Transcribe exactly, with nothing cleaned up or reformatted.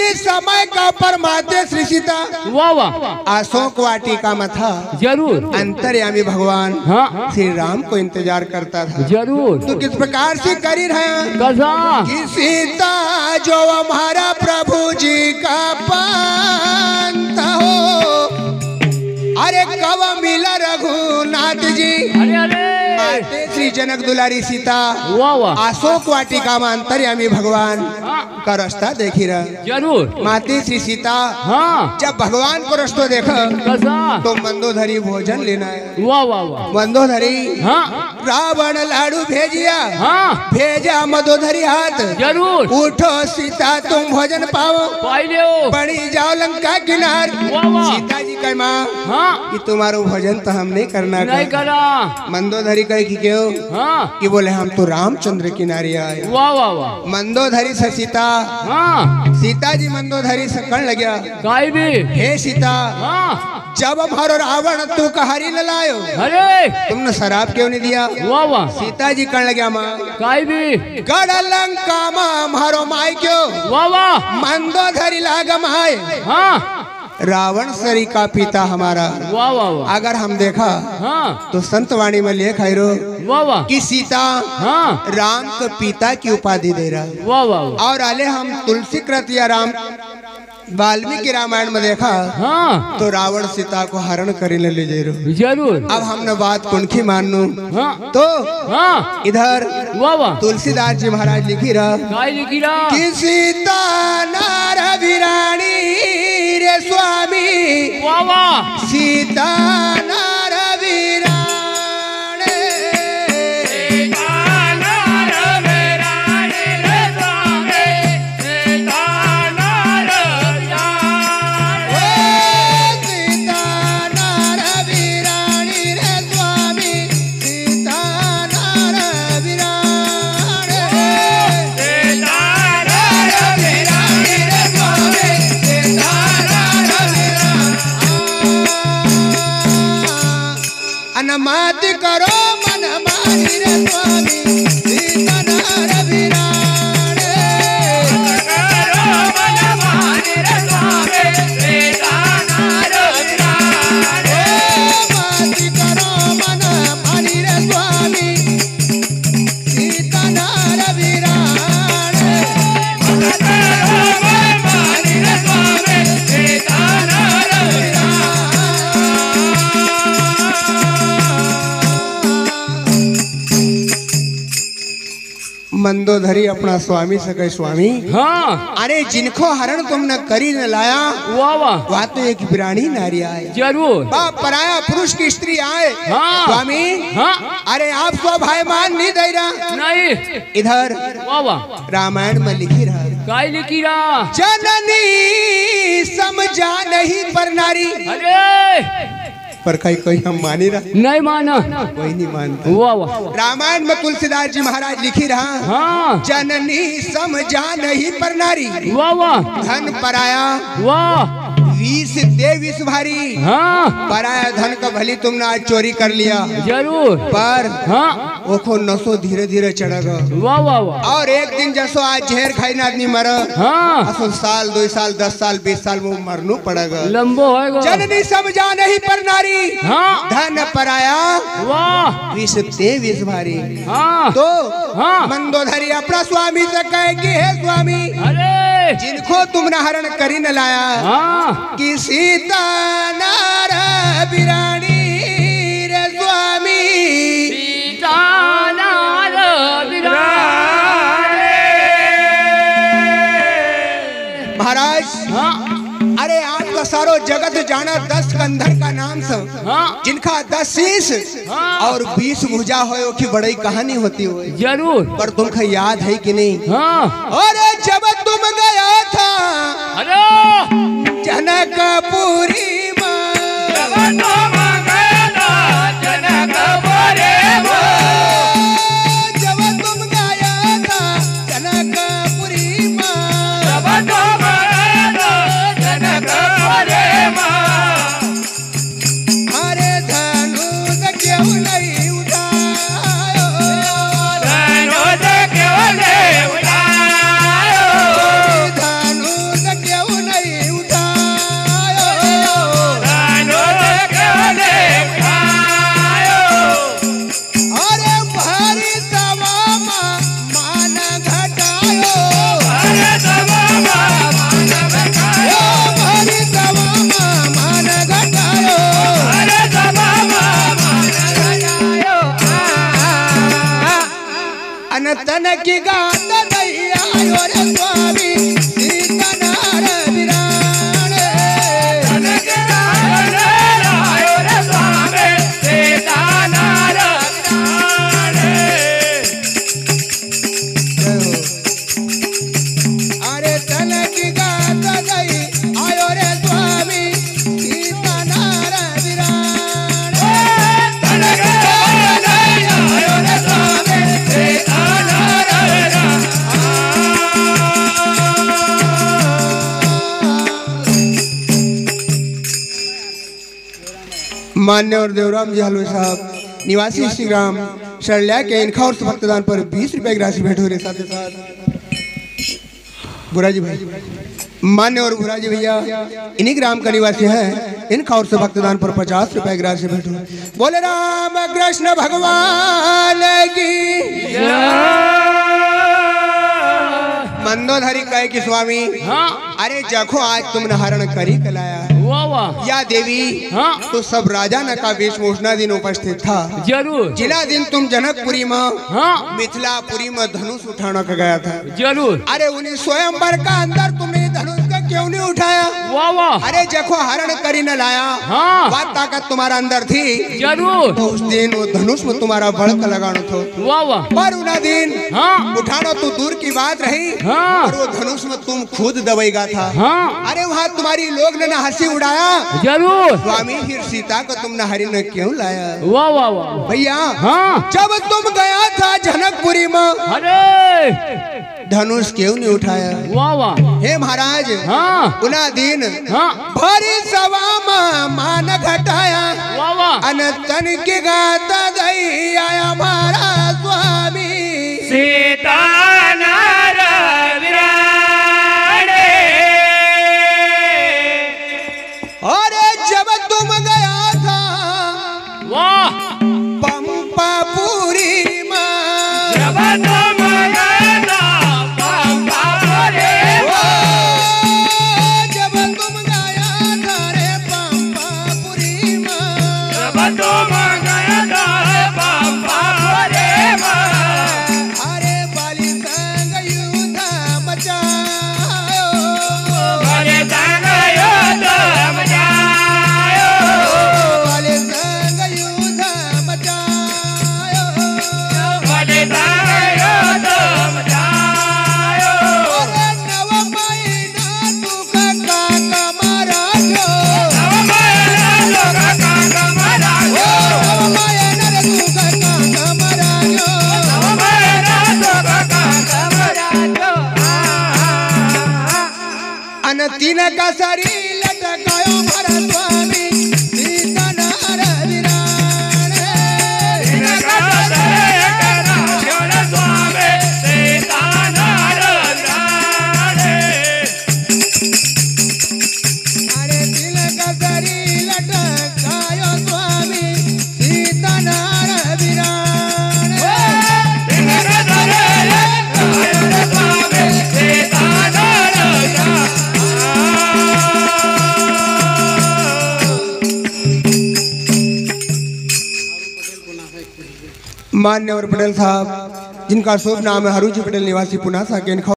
समय का परमाते श्री सीता वाह वाह अशोक वाटिका में था। जरूर अंतर्यामी भगवान हाँ श्री राम को इंतजार करता था। जरूर तो किस प्रकार से करी रहे कैसा कि सीता जो हमारा प्रभु जी का पंत हो, अरे कब मिला रघुनाथ जी। अरे अरे माते श्री जनक दुलारी सीता वाह वाह अशोक वाटिका में अंतर्यामी भगवान हाँ का रास्ता देखी रहा। जरूर माते श्री सीता हाँ जब भगवान को रास्ता देखा कैसा तो मंदोदरी भोजन लेना है। वाह वाह वाह मंदोदरी हाँ रावण लाडू भेजिया हाँ भेजा मंदोदरी हाथ। जरूर उठो सीता तुम भोजन पाओ, पाइले हो बड़ी जाओ लंका किनार। वाह वाह सीता जी कह माँ हाँ कि तुम्हारो भोजन तो हम नहीं करना नहीं का। करा मंदोदरी कहे कि क्यों हाँ कि बोले हम तो रामचंद्र की नारी आए। वाह वाह वाह मंदोदरी से सीता हाँ सीता जी मंदोदरी से कण लग्या काई भी हे सीता हाँ जब हमारो रावण तू कहारी न लायो अरे तुमने शराब क्यों नहीं दिया। वाह वाह सीता जी कण लग्या माँ काई भी गढ़ लंका माँ मारो माई क्यों वाह वाह मंदोदरी लागम आए। हाँ रावण सरी का पिता हमारा। वाह वाह वाह अगर हम देखा हाँ तो संतवाणी में लेख है रो वाह वाह कि सीता हाँ राम को पिता की उपाधि दे रहा है। वाह वाह वाह और आले हम तुलसी कृत या राम वाल्मीकि रामायण में देखा हाँ तो रावण सीता को हरण करे ले ले रहो। जरूर अब हमने बात कुनखी मानू हाँ तो हाँ इधर वाह वाह तुलसीदास जी महाराज लिखी रहा काई लिखी रहा कि सीता नार वीरानी रे स्वामी। वाह वाह सीता नार वीरानी मत करो मन मानी रे स्वामी। सीता नार वीराणे करो मन मानी रे स्वामी। सीता नार वीराणे मत करो मन मानी रे स्वामी। सीता नार वीराणे मत करो मन मानी रे स्वामी। सीता नार वीराणे। मंदोदरी अपना स्वामी से कहे स्वामी हाँ अरे जिनको हरण तुमने करी न लाया वाह वाह वह तो एक वीरानी नारी आए। जरूर बाप पराया पुरुष की स्त्री आए। हाँ स्वामी हाँ अरे आप स्वाभिमान नहीं दे रहा। नहीं इधर वाह वाह रामायण में लिखी रहा काई लिखी रहा जननी समझा नहीं पर नारी। अरे पर कहीं कहीं हम मानी रहा नहीं माना कोई नहीं मानता। वाह वाह रामायण में तुलसीदास जी महाराज लिखी रहा हाँ जननी समझा नहीं पर नारी। वाह वाह धन पराया वाह विष दे विष भारी। हाँ पराया धन का भली तुमने आज चोरी कर लिया जरूर पर हाँ ओखो नसो धीरे धीरे चढ़ेगा। वाह वाह वाह और एक दिन जैसो आज जहर खाई ना आदमी मर हाँ असो साल दो साल दस साल बीस साल में मरनू पड़ेगा। लंबो होएगा जननी समझा नहीं पर नारी। हाँ धन पराया वाह विष दे विष भारी। हाँ तो हाँ मंदोदरी अपना स्वामी से कहे कि हे स्वामी अरे जिनको तुमने हरण करी न लाया हाँ कि सीता नार वीरानी रे स्वामी। सीता नार वीराणे। महाराज हाँ अरे आपका सारो जगत जाना दस कंधर का नाम से हाँ जिनका दस शीश हाँ और बीस भुजा हो की बड़ी कहानी होती हो। जरूर पर तुमको याद है कि नहीं हाँ अरे जब तुम गया था अरे जनकपुरी जब तुम गया था जनकपुरी अरे धनुष क्यों नहीं उठायो। धनुष क्यों नहीं उठायो। तनकी गात दैया आयो रे स्वामी सीता नार विराण तनकी गात दैया आयो रे स्वामी सीता नार विराण। अरे तनकी गात दैया आयो रे स्वामी सीता नार विराण तनकी गात दैया आयो रे स्वामी सीता नार विराण। मान्य और देवराम जी हलवे साहब निवासी श्री ग्राम शरल्या के इनखा और भक्तदान पर बीस रुपए की राशि भेंट हो रही साथ ही साथ बुराजी भाई मान्य और बुराजी भैया इन्हीं ग्राम का निवासी है। इनखा और भक्तदान पर पचास रुपए की राशि भेंट हो। बोले राम कृष्ण भगवान की मंदोधरी कहे कि स्वामी हाँ अरे जखो आज तुमने हरण करी कलाया वाह वाह या देवी हाँ तो सब राजा न का वेशभूषणा दिन उपस्थित था। जरूर जिला दिन तुम जनकपुरी में हाँ मिथिलापुरी में धनुष उठाना का गया था। जरूर अरे उन्हीं स्वयंवर का अंदर तुमने धनुष का क्यों नहीं उठाया? वाह वाह अरे जखो हरण करी न लाया हाँ बात ताकत तुम्हारा अंदर थी जरूर तो उस दिन वो धनुष में तुम्हारा बड़क लगाना था। वाह वाह पर उना दिन हाँ उठाना तो दूर की बात रही हाँ और वो धनुष में तुम खुद दबेगा था। हाँ अरे वहाँ तुम्हारी लोग ने ना हंसी उड़ाया जरूर स्वामी फिर सीता को तुमने हरि ने क्यों लाया? वाह वाह वाह भैया हाँ जब तुम गया था जनकपुरी में अरे धनुष क्यों नहीं उठाया? वाह वाह हे महाराज हाँ उना दिन हाँ भरी सभा में मान घटाया वाह वाह अनतन की गाता दैया हमारा स्वामी सीता नार विराण। अरे जब तुम गया था वाह पंपापुरी में जब तुम गया था पंपापुरी जब तुम गया था रे पंपापुरी में जब तुम गया था पंपापुरी अरे बाली संग युद्ध मचायो बड़े संग युद्ध मचायो बाली संग युद्ध मचायो बड़े संग युद्ध मचायो अरे नव महीना दुख का कमरायो नव महीना दुख का कमरायो नव महीना रे दुख का कमरायो नव महीना दुख का कमरायो अन तीन का शरीर लटकायो भर स्वामी सीता नार विराण अरे तीन का शरीर लटकायो स्वामी सीता नार विराण मान्य और पटेल साहब जिनका शुभ नाम है हरूजी पटेल निवासी पुनासा के